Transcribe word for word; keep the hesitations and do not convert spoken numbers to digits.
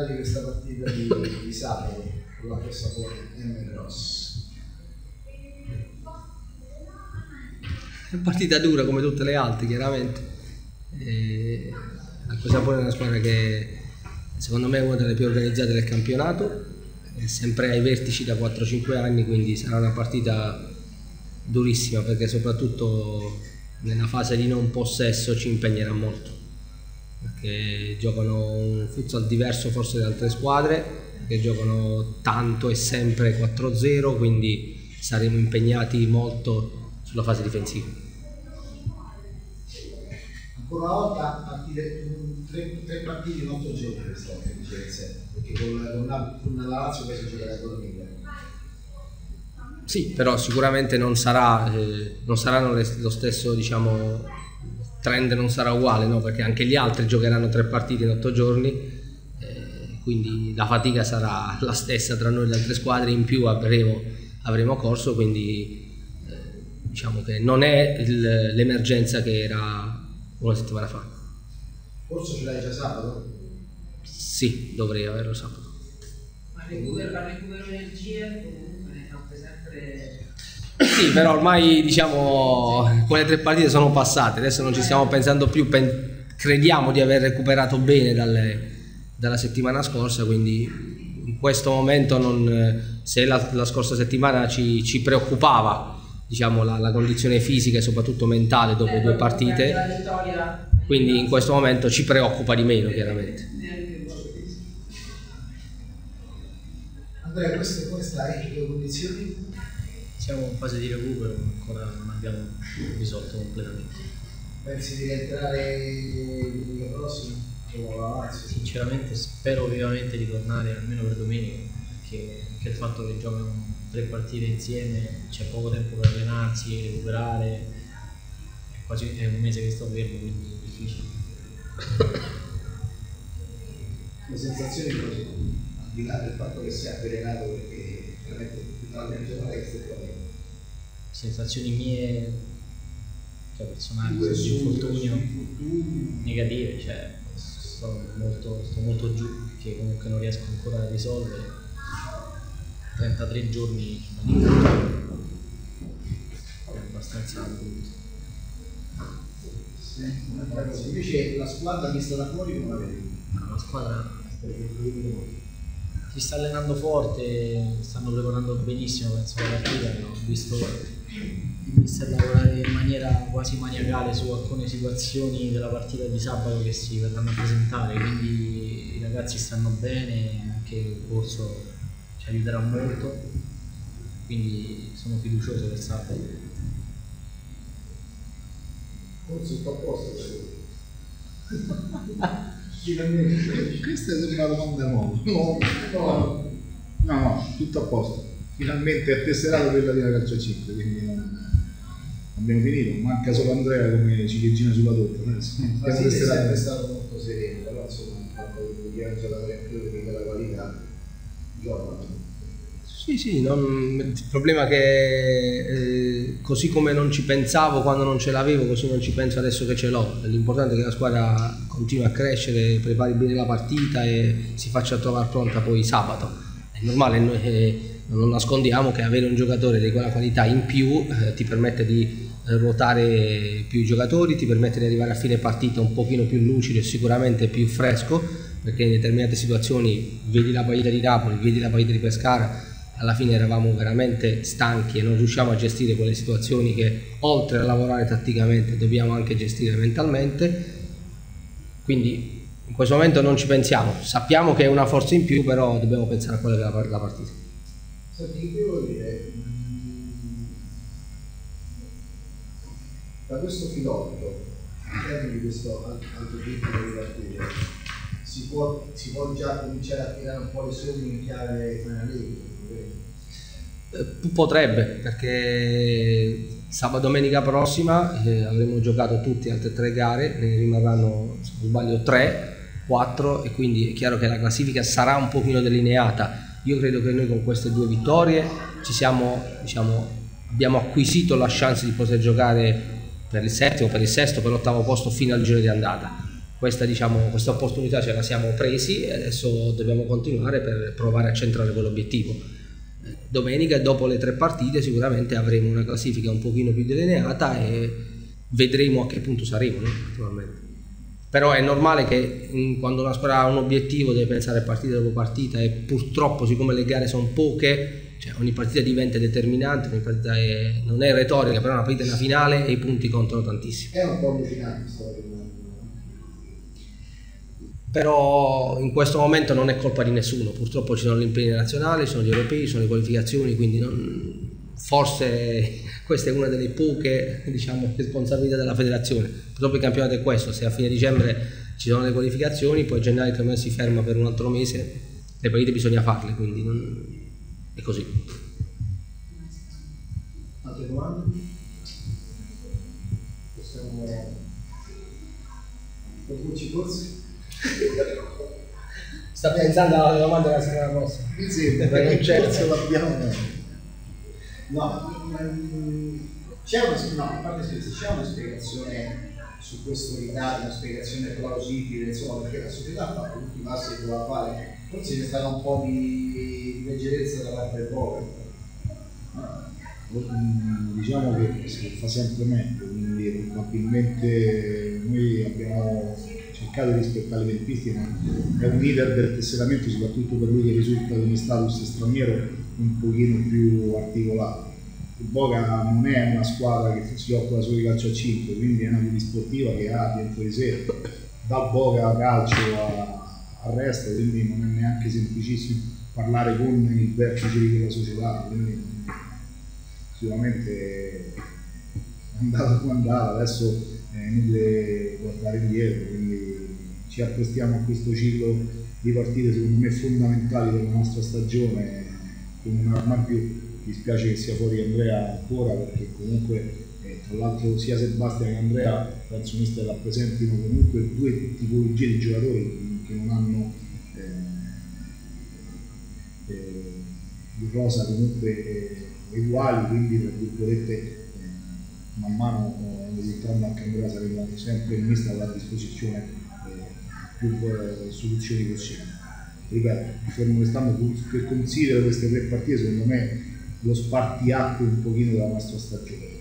parlare di questa partita di, di sabato con la Fessapone M Cross. È una partita dura come tutte le altre, chiaramente. E la Fessapone è una squadra che secondo me è una delle più organizzate del campionato, è sempre ai vertici da quattro cinque anni, quindi sarà una partita durissima, perché soprattutto nella fase di non possesso ci impegnerà molto, perché giocano un futsal diverso forse da altre squadre, che giocano tanto e sempre quattro zero, quindi saremo impegnati molto sulla fase difensiva. Ancora una volta partite, tre, tre partite in otto giorni questa volta, perché con, con, la, con la Lazio poi si giocherà con l'Emilia. Sì, però sicuramente non sarà, eh, non saranno le, lo stesso, diciamo, trend non sarà uguale, no? Perché anche gli altri giocheranno tre partite in otto giorni, eh, quindi la fatica sarà la stessa tra noi e le altre squadre, in più avremo, avremo corso, quindi eh, diciamo che non è l'emergenza che era una settimana fa. Corso ce l'hai già sabato? Sì, dovrei averlo sabato. Ma recupero, a recupero energie? Sì, però ormai diciamo quelle tre partite sono passate, adesso non ci stiamo pensando più, pen crediamo di aver recuperato bene dalle, dalla settimana scorsa, quindi in questo momento non, se la, la scorsa settimana ci, ci preoccupava, diciamo, la, la condizione fisica e soprattutto mentale dopo due partite, quindi in questo momento ci preoccupa di meno, chiaramente. Andrea, queste come stai? Le condizioni? Siamo in fase di recupero, ancora non abbiamo risolto completamente. Pensi di rientrare domenica prossima? Sinceramente spero vivamente di tornare almeno per domenica, perché anche il fatto che giocano tre partite insieme, c'è poco tempo per allenarsi, recuperare, è quasi è un mese che sto fermo, quindi è difficile. Le sensazioni così, al di là del fatto che sia avvelenato, perché veramente tutta la giornata che stai fuori. Sensazioni mie, cioè personali, di infortunio negative, cioè sto molto, sto molto giù, che comunque non riesco ancora a risolvere. trentatré giorni è abbastanza brutto. Sì. Invece la squadra vista da fuori come la vedi? La squadra si sta allenando forte, stanno preparando benissimo, penso, la partita. Ho visto il mister lavorare in maniera quasi maniacale su alcune situazioni della partita di sabato che si verranno a presentare, quindi i ragazzi stanno bene, anche il corso ci aiuterà molto, quindi sono fiducioso per sabato. Forse sto a posto. Finalmente. Questa è una domanda nuova. No, no, no, no, tutto a posto. Finalmente è tesserato per la via calcio a cinque, quindi non... abbiamo finito. Manca solo Andrea come ciliegina sulla torta. Ma sì, è sempre stato molto sereno, però insomma quando gli ha giocato in più della qualità giocano. Sì, sì, non, il problema è che eh, così come non ci pensavo quando non ce l'avevo, così non ci penso adesso che ce l'ho. L'importante è che la squadra continui a crescere, prepari bene la partita e si faccia trovare pronta poi sabato. È normale, noi eh, non nascondiamo che avere un giocatore di quella qualità in più eh, ti permette di eh, ruotare più i giocatori, ti permette di arrivare a fine partita un pochino più lucido e sicuramente più fresco, perché in determinate situazioni, vedi la partita di Napoli, vedi la partita di Pescara, alla fine eravamo veramente stanchi e non riusciamo a gestire quelle situazioni che oltre a lavorare tatticamente dobbiamo anche gestire mentalmente, quindi in questo momento non ci pensiamo, sappiamo che è una forza in più, però dobbiamo pensare a quella che è la partita. Senti, che devo dire? Da questo filotto, all'interno di questo altro tipo di partite, si può, si può già cominciare a tirare un po' le somme in chiave finale? Potrebbe, perché sabato domenica prossima eh, avremo giocato tutte le altre tre gare, ne rimarranno, se non sbaglio, tre, quattro, e quindi è chiaro che la classifica sarà un pochino delineata. Io credo che noi con queste due vittorie ci siamo, diciamo, abbiamo acquisito la chance di poter giocare per il settimo, per il sesto, per l'ottavo posto fino al giro di andata. questa, diciamo, questa opportunità ce la siamo presi e adesso dobbiamo continuare per provare a centrare quell'obiettivo. Domenica, dopo le tre partite, sicuramente avremo una classifica un pochino più delineata e vedremo a che punto saremo, no? Naturalmente. Però è normale che in, quando una squadra ha un obiettivo deve pensare partita dopo partita e purtroppo, siccome le gare sono poche, cioè ogni partita diventa determinante, ogni partita è, non è retorica, però una partita è una finale e i punti contano tantissimo. È un po' allucinante storia. Però in questo momento non è colpa di nessuno, purtroppo ci sono gli impegni nazionali, ci sono gli europei, ci sono le qualificazioni, quindi non, forse questa è una delle poche, diciamo, responsabilità della federazione. Purtroppo il campionato è questo, se a fine dicembre ci sono le qualificazioni, poi a gennaio il campionato si ferma per un altro mese, le partite bisogna farle, quindi non, è così. Altre domande? Possiamo produrci forse? Sta pensando alla domanda della settimana prossima. Mi sembra che certo l'abbiamo. No, c'è una, no, a parte scherzi, c'è una spiegazione su questo ritardo, una spiegazione plausibile, insomma, perché la società ha fatto tutti i passi che doveva fare, forse c'è stata un po' di leggerezza da parte del Boca. Diciamo che si fa sempre meglio, quindi probabilmente noi abbiamo cercato di rispettare le tempistiche, ma è un leader del tesseramento, soprattutto per lui che risulta come status straniero, un pochino più articolato. Il Boca non è una squadra che si occupa solo di calcio a cinque, quindi è una polisportiva che ha dentro di sé dal Boca a calcio al resto, quindi non è neanche semplicissimo parlare con il vertice di quella società, quindi sicuramente è andata come andata, adesso è inutile guardare indietro, quindi ci apprestiamo a questo ciclo di partite secondo me fondamentali per la nostra stagione con un'arma in più. Mi dispiace che sia fuori Andrea ancora, perché comunque eh, tra l'altro sia Sebastian che Andrea penso mister rappresentino comunque due tipologie di giocatori che non hanno eh, eh, di rosa comunque eh, uguali, quindi tra virgolette eh, man mano eh, risultando anche Andrea saremo sempre il mister a disposizione eh, più eh, soluzioni possibili. Ripeto, fermo restando che considero queste tre partite secondo me lo spartiacque un pochino della nostra stagione.